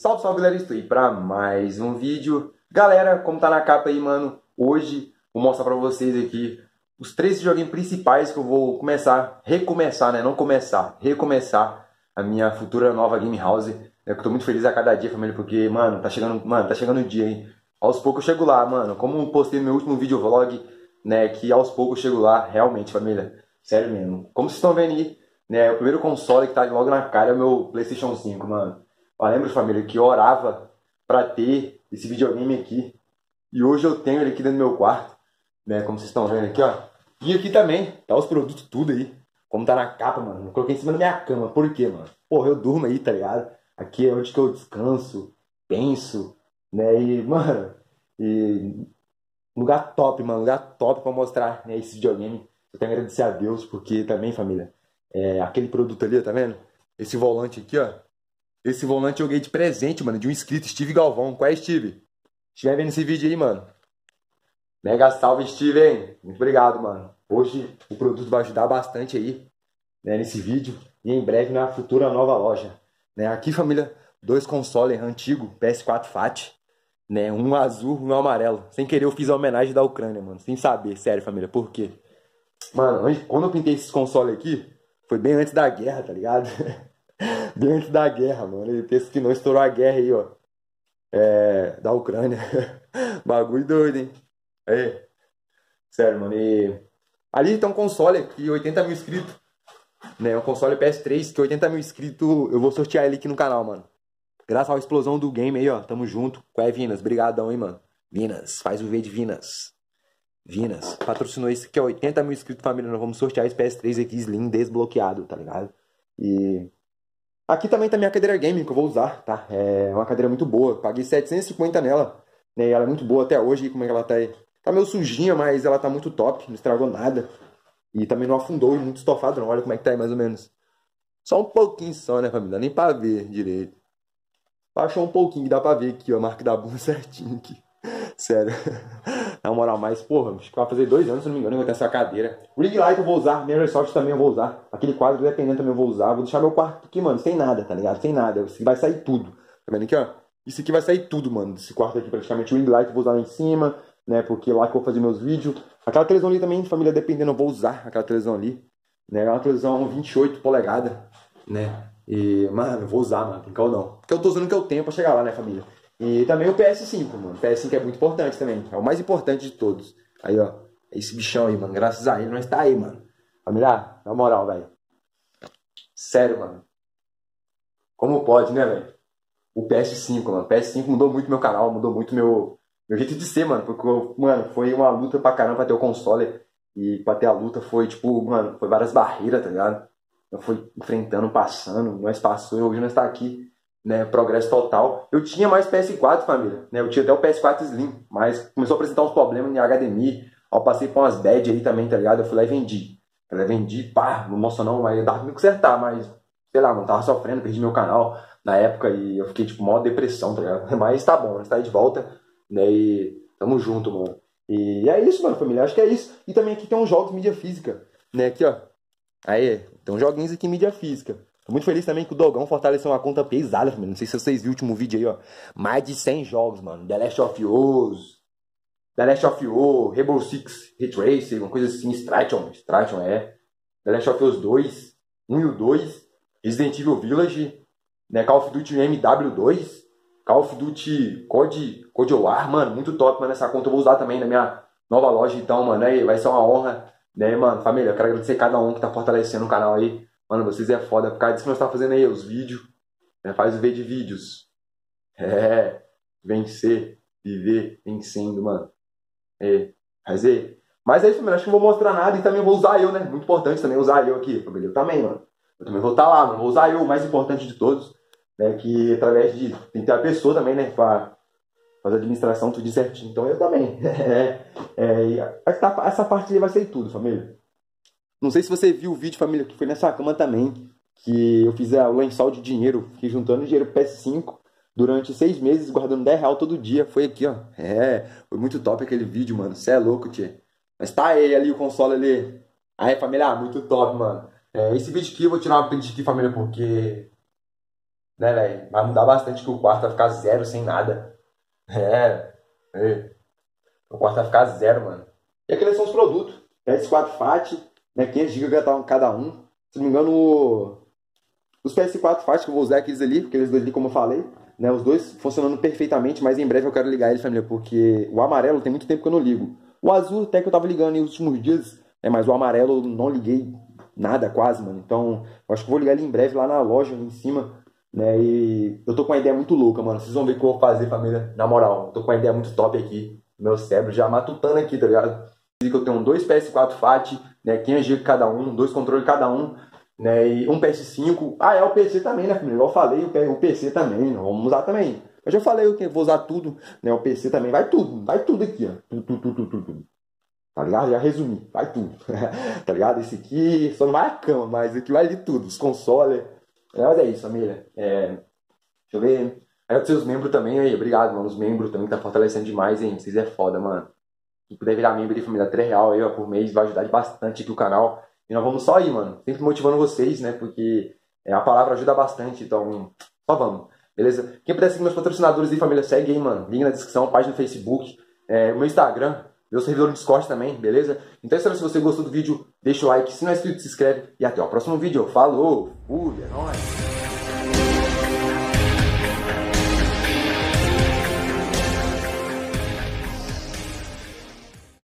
Salve, salve, galera, estou aí pra mais um vídeo. Galera, como tá na capa aí, mano, hoje vou mostrar pra vocês aqui os 3 joguinhos principais que eu vou recomeçar, né, não começar, recomeçar a minha futura nova game house. Eu tô muito feliz a cada dia, família, porque, mano, tá chegando o dia, hein. Aos poucos eu chego lá, mano, como eu postei no meu último vídeo vlog, né, que aos poucos eu chego lá, realmente, família, sério mesmo. Como vocês estão vendo aí, né, o primeiro console que tá logo na cara é o meu PlayStation 5, mano. Eu lembro, família, que eu orava pra ter esse videogame aqui. E hoje eu tenho ele aqui dentro do meu quarto, né? Como vocês estão vendo aqui, ó. E aqui também, tá os produtos tudo aí. Como tá na capa, mano. Eu coloquei em cima da minha cama. Por quê, mano? Porra, eu durmo aí, tá ligado? Aqui é onde que eu descanso, penso, né? E, mano, e lugar top, mano. Lugar top pra mostrar, né, esse videogame. Eu tenho que agradecer a Deus, porque também, família, aquele produto ali, tá vendo? Esse volante aqui, ó. Esse volante eu ganhei de presente, mano, de um inscrito, Steve Galvão. Qual é, Steve? Se estiver vendo esse vídeo aí, mano, mega salve, Steve, hein? Muito obrigado, mano. Hoje o produto vai ajudar bastante aí, né, nesse vídeo. E em breve na futura nova loja, né? Aqui, família, 2 consoles antigos, PS4 FAT, né? Um azul e um amarelo. Sem querer eu fiz a homenagem da Ucrânia, mano. Sem saber, sério, família, por quê? Mano, quando eu pintei esses consoles aqui, foi bem antes da guerra, tá ligado? Bem antes da guerra, mano. E pensa que não estourou a guerra aí, ó. Da Ucrânia. Bagulho doido, hein? Sério, mano. E ali tem um console que 80 mil inscritos, né? Um console PS3 que 80 mil inscritos. Eu vou sortear ele aqui no canal, mano. Graças à explosão do game aí, ó. Tamo junto. Qual é, Vinas? Brigadão, hein, mano. Vinas. Faz o V de Vinas. Vinas. Patrocinou isso aqui, ó. 80 mil inscritos, família. Nós vamos sortear esse PS3 aqui, Slim, desbloqueado, tá ligado? E aqui também tá minha cadeira gaming que eu vou usar, tá? É uma cadeira muito boa. Paguei 750 nela, né? E ela é muito boa até hoje. Como é que ela tá aí? Tá meio sujinha, mas ela tá muito top. Não estragou nada. E também não afundou, muito estofado não. Olha como é que tá aí mais ou menos. Só um pouquinho só, né, família? Nem pra ver direito. Baixou um pouquinho, que dá pra ver aqui, ó. A marca da bunda certinho aqui. Sério. Na moral, mas, porra, acho que vai fazer 2 anos, se não me engano, eu vou ter essa cadeira. O ring light eu vou usar, Microsoft também eu vou usar. Aquele quadro dependendo também eu vou usar. Vou deixar meu quarto aqui, mano, sem nada, tá ligado? Sem nada. Isso aqui vai sair tudo. Tá vendo aqui, ó? Isso aqui vai sair tudo, mano. Desse quarto aqui, praticamente. O ring light eu vou usar lá em cima, né? Porque lá que eu vou fazer meus vídeos. Aquela televisão ali também, família, dependendo, eu vou usar aquela televisão ali. Né? É uma televisão 28 polegadas, né? E, mano, eu vou usar, mano. Tem que ou não. Porque eu tô usando o que eu tenho pra chegar lá, né, família? E também o PS5, mano. O PS5 é muito importante também. É o mais importante de todos. Aí, ó. Esse bichão aí, mano. Graças a ele, nós tá aí, mano. Família, na moral, velho. Sério, mano. Como pode, né, velho? O PS5, mano. O PS5 mudou muito meu canal, mudou muito meu jeito de ser, mano. Porque, mano, foi uma luta pra caramba pra ter o console. E pra ter a luta foi, tipo, mano, foi várias barreiras, tá ligado? Eu fui enfrentando, passando. Nós passou e hoje nós tá aqui, né, progresso total. Eu tinha mais PS4, família, né, eu tinha até o PS4 Slim, mas começou a apresentar uns problemas em HDMI, eu passei por umas bad aí também, tá ligado? Eu fui lá e vendi. Pá, não mostrou não, mas dava pra me consertar, mas, sei lá, não tava sofrendo, perdi meu canal na época e eu fiquei, tipo, mó depressão, tá ligado? Mas tá bom, nós tá aí de volta, né, e tamo junto, mano. E é isso, mano, família, acho que é isso. E também aqui tem uns jogos mídia física, né, aqui, ó. Aí, tem uns joguinhos aqui em mídia física. Tô muito feliz também que o Dogão fortaleceu uma conta pesada, família. Não sei se vocês viram o último vídeo aí, ó. Mais de 100 jogos, mano. The Last of Us, Rainbow Six Retrace, uma coisa assim. Stration, é. The Last of Us 2, 1 e o 2. Resident Evil Village, né? Call of Duty MW2. Call of Duty Code War, mano. Muito top, mano. Essa conta eu vou usar também na minha nova loja. Então, mano, aí vai ser uma honra, né, mano? Família, eu quero agradecer cada um que tá fortalecendo o canal aí. Mano, vocês é foda. Por causa disso que nós tá fazendo aí os vídeos, né? Faz o V de vídeos. Vencer, viver, vencendo, mano. Faz aí. Mas aí, família, acho que não vou mostrar nada e também vou usar eu, né? Muito importante também usar eu aqui, família. Eu também, mano. Eu também vou estar lá, mano. Vou usar eu, o mais importante de todos, né? Que através de. Tem que ter a pessoa também, né? Pra fazer a administração tudo certinho. Então eu também. Essa parte aí vai ser tudo, família. Não sei se você viu o vídeo, família, que foi nessa cama também, que eu fiz o lençol de dinheiro, fiquei juntando dinheiro pro PS5 durante 6 meses, guardando 10 reais todo dia. Foi aqui, ó. Foi muito top aquele vídeo, mano. Cê é louco, tia. Mas tá aí, ali o console ali. Aí, família, muito top, mano. Esse vídeo aqui, eu vou tirar uma print aqui, família, porque né, velho? Vai mudar bastante que o quarto vai ficar zero sem nada. É. O quarto vai ficar zero, mano. E aqueles são os produtos. PS4 FAT, né? 500 GB cada um. Se não me engano, os PS4 FAT que eu vou usar aqueles ali, aqueles dois ali, como eu falei, né? Os dois funcionando perfeitamente, mas em breve eu quero ligar eles, família, porque o amarelo tem muito tempo que eu não ligo. O azul até que eu tava ligando nos últimos dias, mas o amarelo eu não liguei nada quase, mano. Então, eu acho que vou ligar ele em breve lá na loja, ali em cima, né? E eu tô com uma ideia muito louca, mano. Vocês vão ver o que eu vou fazer, família. Na moral, eu tô com uma ideia muito top aqui. Meu cérebro já matutando aqui, tá ligado? Que eu tenho dois PS4 FAT, né? 500 GB cada um, dois controles cada um, né? E um PS5. Ah, é o PC também, né, família? Igual eu falei, o PC também, vamos usar também. Eu já falei que eu vou usar tudo, né? O PC também, vai tudo aqui, ó. Tudo. Tá ligado? Já resumi, vai tudo. Tá ligado? Esse aqui só não vai a cama, mas aqui vai ali tudo, os consoles. Mas é isso, família. Deixa eu ver. Agradecer os membros também aí, obrigado, mano. Os membros também que tá fortalecendo demais, hein? Vocês é foda, mano. Quem puder virar membro de família, R$3 aí, ó, por mês, vai ajudar bastante aqui o canal. E nós vamos só aí, mano. Sempre motivando vocês, né? Porque a palavra ajuda bastante, então só vamos. Beleza? Quem puder seguir meus patrocinadores aí, família, segue aí, mano. Link na descrição, página no Facebook, o meu Instagram, meu servidor no Discord também, beleza? Então é isso, se você gostou do vídeo, deixa o like, se não é inscrito, se inscreve. E até o próximo vídeo. Falou! Fui, é nóis!